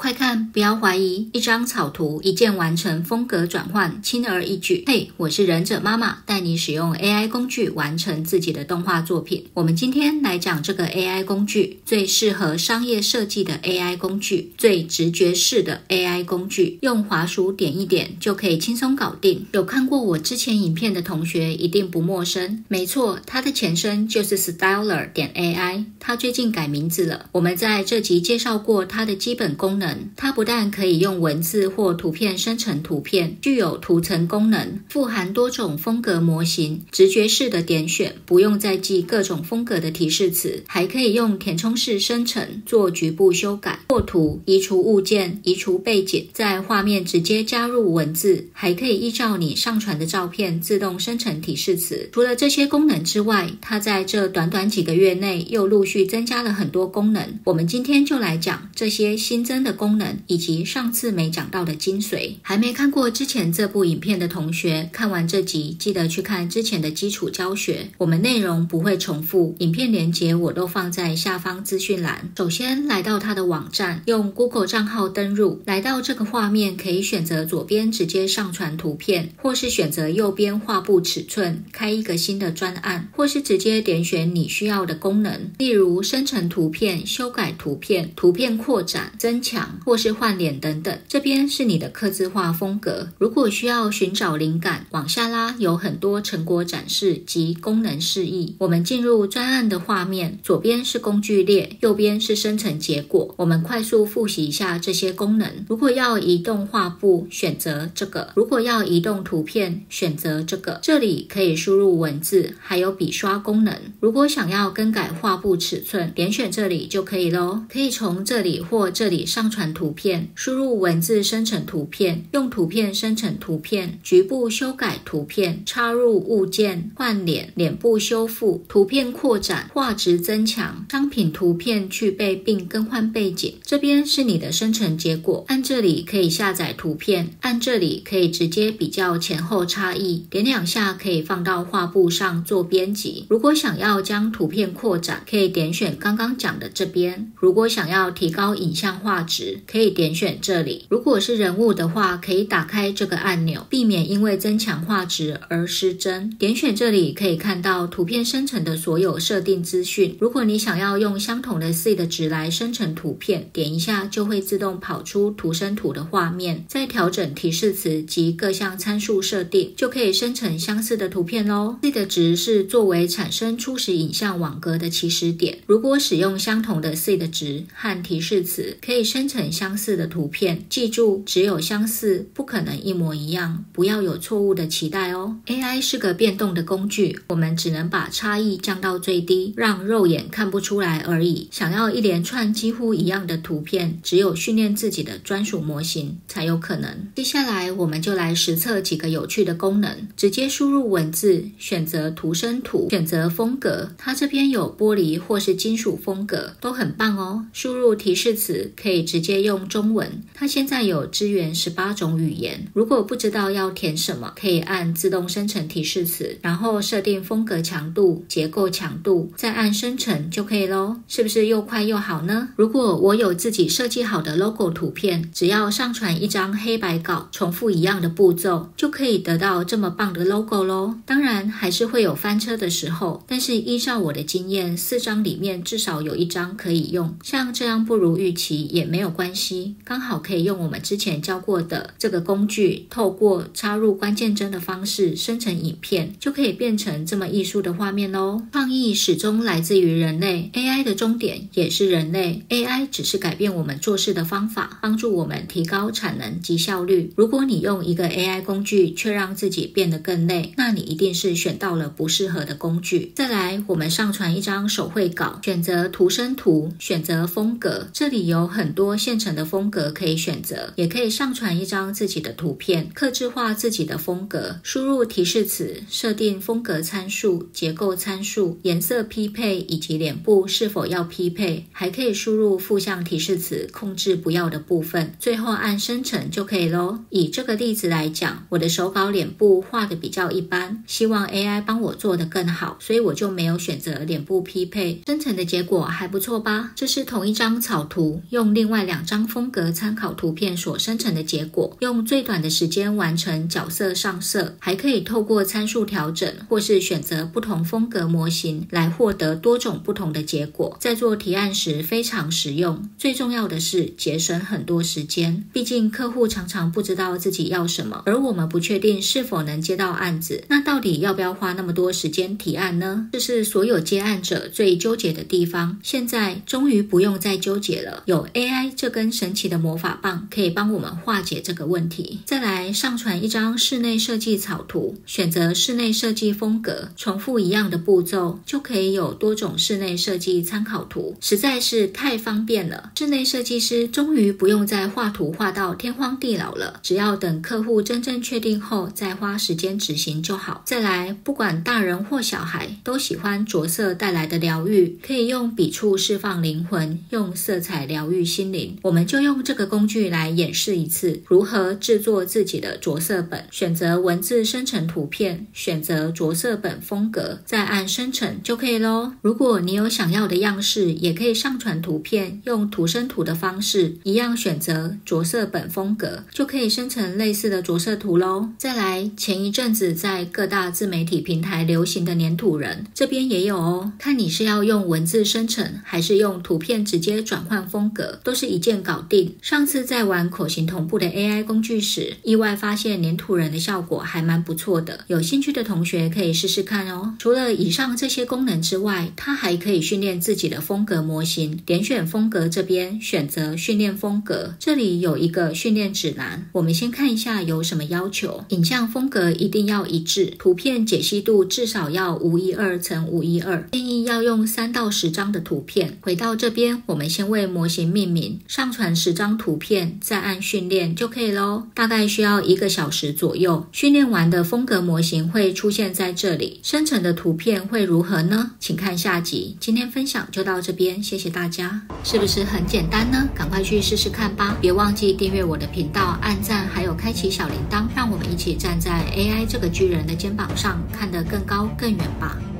快看，不要怀疑，一张草图一键完成风格转换，轻而易举。嘿，我是忍者妈妈，带你使用 AI 工具完成自己的动画作品。我们今天来讲这个 AI 工具，最适合商业设计的 AI 工具，最直觉式的 AI 工具，用滑鼠点一点就可以轻松搞定。有看过我之前影片的同学一定不陌生，没错，它的前身就是 Styler.ai， 它最近改名字了。我们在这集介绍过它的基本功能，它不但可以用文字或图片生成图片，具有图层功能，富含多种风格模型，直觉式的点选，不用再记各种风格的提示词，还可以用填充式生成做局部修改、扩图、移除物件、移除背景，在画面直接加入文字，还可以依照你上传的照片自动生成提示词。除了这些功能之外，它在这短短几个月内又陆续增加了很多功能。我们今天就来讲这些新增的功能，以及上次没讲到的精髓。还没看过之前这部影片的同学，看完这集记得去看之前的基础教学，我们内容不会重复，影片连结我都放在下方资讯栏。首先来到它的网站，用 Google 账号登入，来到这个画面可以选择左边直接上传图片，或是选择右边画布尺寸开一个新的专案，或是直接点选你需要的功能，例如生成图片、修改图片、图片扩展、增强或是换脸等等。这边是你的客制化风格。如果需要寻找灵感，往下拉有很多成果展示及功能示意。我们进入专案的画面，左边是工具列，右边是生成结果。我们快速复习一下这些功能。如果要移动画布，选择这个；如果要移动图片，选择这个。这里可以输入文字，还有笔刷功能。如果想要更改画布尺寸，点选这里就可以咯。可以从这里或这里上传图片，输入文字生成图片，用图片生成图片，局部修改图片，插入物件，换脸，脸部修复，图片扩展，画质增强，商品图片去背并更换背景。这边是你的生成结果，按这里可以下载图片，按这里可以直接比较前后差异，点两下可以放到画布上做编辑。如果想要将图片扩展，可以点选刚刚讲的这边。如果想要提高影像画质，可以点选这里。如果是人物的话，可以打开这个按钮，避免因为增强画质而失真。点选这里可以看到图片生成的所有设定资讯。如果你想要用相同的 seed 值来生成图片，点一下就会自动跑出图生图的画面，再调整提示词及各项参数设定，就可以生成相似的图片咯。seed 值是作为产生初始影像网格的起始点。如果使用相同的 seed 值和提示词，可以生成相似的图片。记住，只有相似，不可能一模一样，不要有错误的期待哦。AI 是个变动的工具，我们只能把差异降到最低，让肉眼看不出来而已。想要一连串几乎一样的图片，只有训练自己的专属模型才有可能。接下来我们就来实测几个有趣的功能。直接输入文字，选择图生图，选择风格，它这边有玻璃或是金属风格，都很棒哦。输入提示词，可以直接用中文，它现在有支援18种语言。如果不知道要填什么，可以按自动生成提示词，然后设定风格强度、结构强度，再按生成就可以咯。是不是又快又好呢？如果我有自己设计好的 logo 图片，只要上传一张黑白稿，重复一样的步骤，就可以得到这么棒的 logo 咯。当然还是会有翻车的时候，但是依照我的经验，4张里面至少有1张可以用。像这样不如预期也没有关系，刚好可以用我们之前教过的这个工具，透过插入关键帧的方式生成影片，就可以变成这么艺术的画面咯。创意始终来自于人类， AI 的终点也是人类。 AI 只是改变我们做事的方法，帮助我们提高产能及效率。如果你用一个 AI 工具却让自己变得更累，那你一定是选到了不适合的工具。再来，我们上传一张手绘稿，选择图生图，选择风格，这里有很多现成的风格可以选择，也可以上传一张自己的图片，客制化自己的风格。输入提示词，设定风格参数、结构参数、颜色匹配以及脸部是否要匹配，还可以输入负向提示词，控制不要的部分，最后按生成就可以咯。以这个例子来讲，我的手稿脸部画的比较一般，希望 AI 帮我做得更好，所以我就没有选择脸部匹配。生成的结果还不错吧？这是同一张草图，用另外 2张风格参考图片所生成的结果，用最短的时间完成角色上色，还可以透过参数调整或是选择不同风格模型来获得多种不同的结果，在做提案时非常实用。最重要的是节省很多时间，毕竟客户常常不知道自己要什么，而我们不确定是否能接到案子，那到底要不要花那么多时间提案呢？这是所有接案者最纠结的地方。现在终于不用再纠结了，有 AI 这根神奇的魔法棒可以帮我们化解这个问题。再来上传一张室内设计草图，选择室内设计风格，重复一样的步骤就可以有多种室内设计参考图，实在是太方便了。室内设计师终于不用再画图画到天荒地老了，只要等客户真正确定后再花时间执行就好。再来，不管大人或小孩都喜欢着色带来的疗愈，可以用笔触释放灵魂，用色彩疗愈心灵。我们就用这个工具来演示一次如何制作自己的着色本。选择文字生成图片，选择着色本风格，再按生成就可以咯。如果你有想要的样式，也可以上传图片，用图生图的方式，一样选择着色本风格，就可以生成类似的着色图咯。再来，前一阵子在各大自媒体平台流行的黏土人，这边也有哦。看你是要用文字生成，还是用图片直接转换风格，都是一键搞定。上次在玩口型同步的 AI 工具时，意外发现黏土人的效果还蛮不错的，有兴趣的同学可以试试看哦。除了以上这些功能之外，它还可以训练自己的风格模型。点选风格这边，选择训练风格，这里有一个训练指南，我们先看一下有什么要求。影像风格一定要一致，图片解析度至少要512x512，建议要用3到10张的图片。回到这边，我们先为模型命名，上传10张图片，再按训练就可以咯。大概需要1个小时左右。训练完的风格模型会出现在这里，生成的图片会如何呢？请看下集。今天分享就到这边，谢谢大家。是不是很简单呢？赶快去试试看吧。别忘记订阅我的频道，按赞，还有开启小铃铛，让我们一起站在 AI 这个巨人的肩膀上，看得更高更远吧。